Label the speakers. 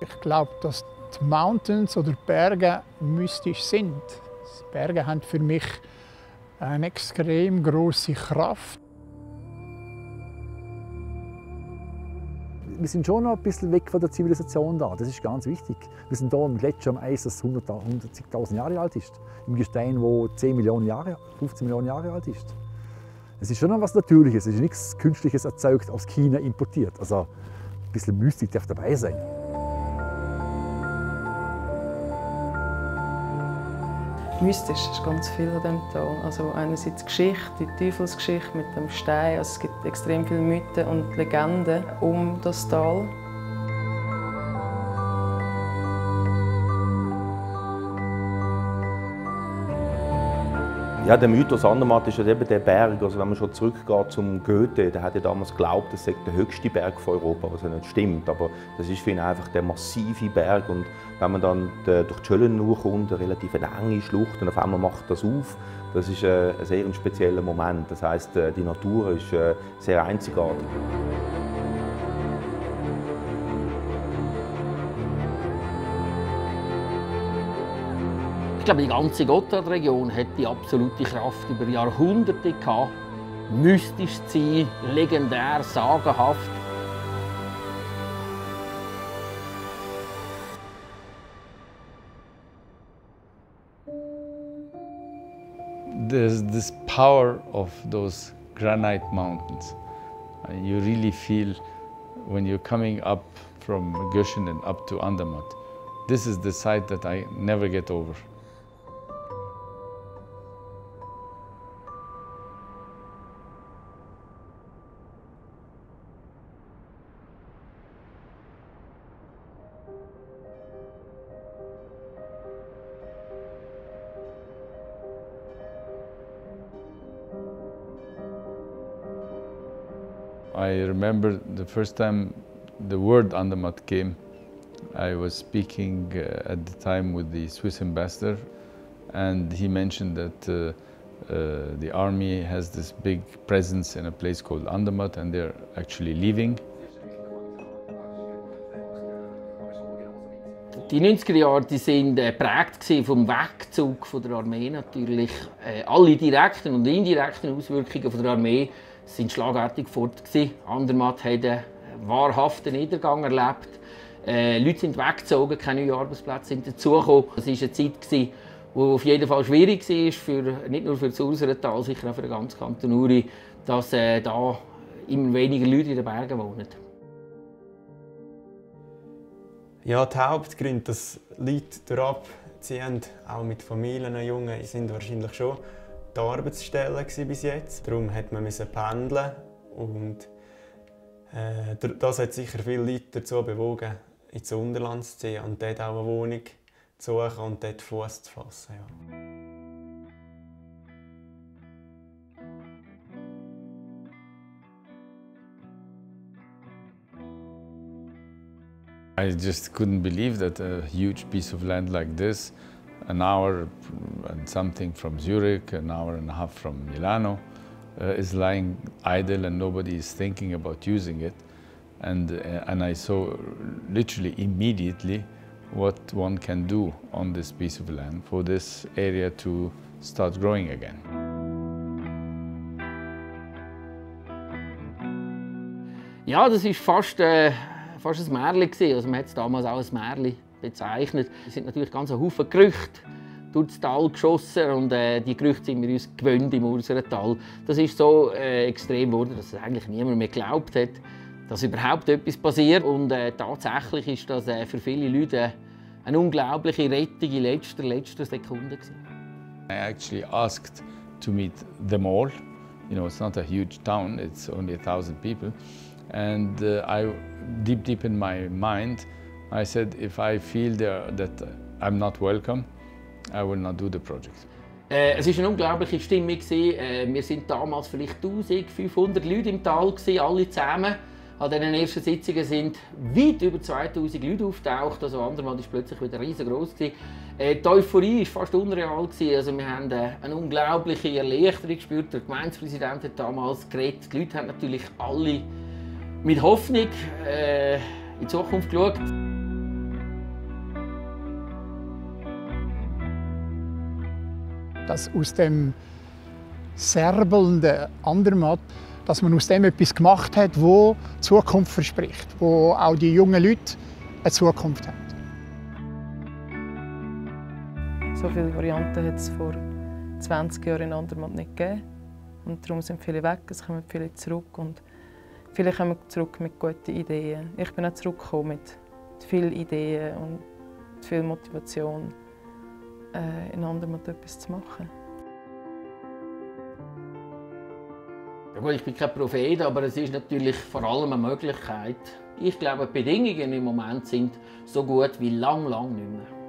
Speaker 1: Ich glaube, dass die Mountains oder Berge mystisch sind. Die Berge haben für mich eine extrem große Kraft.
Speaker 2: Wir sind schon noch ein bisschen weg von der Zivilisation da. Das ist ganz wichtig. Wir sind hier im Gletscher am Eis, das 100.000 Jahre alt ist. Im Gestein, das 10 Millionen Jahre, 15 Millionen Jahre alt ist. Es ist schon noch etwas Natürliches. Es ist nichts Künstliches erzeugt, aus China importiert. Also ein bisschen Mystik darf dabei sein.
Speaker 3: Mystisch ist ganz viel an diesem Tal. Also einerseits die Geschichte, die Teufelsgeschichte mit dem Stein. Also es gibt extrem viele Mythen und Legenden um das Tal.
Speaker 4: Ja, der Mythos Andermatt ist ja eben der Berg. Also wenn man schon zurückgeht zum Goethe, der hat ja damals geglaubt, das sei der höchste Berg von Europa, was ja nicht stimmt. Aber das ist für ihn einfach der massive Berg. Und wenn man dann durch die Schöllen kommt, eine relativ enge Schlucht, und auf einmal macht das auf, das ist ein sehr spezieller Moment. Das heisst, die Natur ist sehr einzigartig.
Speaker 5: Ich glaube, die ganze Gotthardregion hat die absolute Kraft über Jahrhunderte gehabt, mystisch zu sein, legendär, sagenhaft.
Speaker 6: There's this power of those granite mountains. You really feel when you're coming up from Göschenen up to Andermatt. This is the sight that I never get over. I remember the first time the word Andermatt came. I was speaking at the time with the Swiss ambassador, and he mentioned that the army has this big presence in a place called Andermatt, and they're actually leaving.
Speaker 5: Die 90er Jahre waren geprägt vom Wegzug von der Armee natürlich. Alle direkten und indirekten Auswirkungen von der Armee sind schlagartig fort. Andermatt hat einen wahrhaften Niedergang erlebt. Leute sind weggezogen, keine neuen Arbeitsplätze sind dazugekommen. Es war eine Zeit, die auf jeden Fall schwierig war, nicht nur für das Urserental, sicher auch für den ganzen Kanton Uri, dass da immer weniger Leute in den Bergen wohnen.
Speaker 7: Ja, die Hauptgründe, dass Leute dort abziehen, auch mit Familien, Jungen, sind wahrscheinlich schon die Arbeitsstellen bis jetzt. Darum musste man pendeln und das hat sicher viele Leute dazu bewogen, ins Unterland zu ziehen und dort auch eine Wohnung zu suchen und dort Fuß zu fassen. Ja.
Speaker 6: I just couldn't believe that a huge piece of land like this, an hour and something from Zurich, an hour and a half from Milano, is lying idle and nobody is thinking about using it. And I saw literally immediately what one can do on this piece of land for this area to start growing again.
Speaker 5: Ja, das war fast ein Märchen. Also man hat es damals auch als Märchen bezeichnet. Es sind natürlich ganz Haufen Gerüchte durch das Tal geschossen und die Gerüchte sind wir uns gewöhnt im Urserental. Das ist so extrem geworden, dass es eigentlich niemand mehr geglaubt hat, dass überhaupt etwas passiert. Und tatsächlich ist das für viele Leute eine unglaubliche Rettung in letzter Sekunde gewesen.
Speaker 6: I actually asked to meet them all. You know, it's not a huge town, it's only 1,000 people. And I, deep in my mind, I said, if I feel that I'm not welcome, I will not do the project.
Speaker 5: Es war eine unglaubliche Stimmung. Wir waren damals vielleicht 1500 Leute im Tal, alle zusammen. An diesen ersten Sitzungen sind weit über 2000 Leute aufgetaucht. Also Andermatt war plötzlich wieder riesengroß. Die Euphorie war fast unreal. Also wir haben eine unglaubliche Erleichterung gespürt. Der Gemeindepräsident hat damals geredet. Die Leute haben natürlich alle mit Hoffnung in die Zukunft geschaut.
Speaker 1: Dass aus dem serbelnden Andermatt, dass man aus dem etwas gemacht hat, wo Zukunft verspricht, wo auch die jungen Leute eine Zukunft haben.
Speaker 3: So viele Varianten hat es vor 20 Jahren in Andermatt nicht gegeben. Und darum sind viele weg, es kommen viele zurück. Und viele kommen zurück mit guten Ideen. Ich bin auch zurückgekommen mit vielen Ideen und viel Motivation, in Andermatt etwas zu machen.
Speaker 5: Ja gut, ich bin kein Prophet, aber es ist natürlich vor allem eine Möglichkeit. Ich glaube, die Bedingungen im Moment sind so gut wie lang nicht mehr.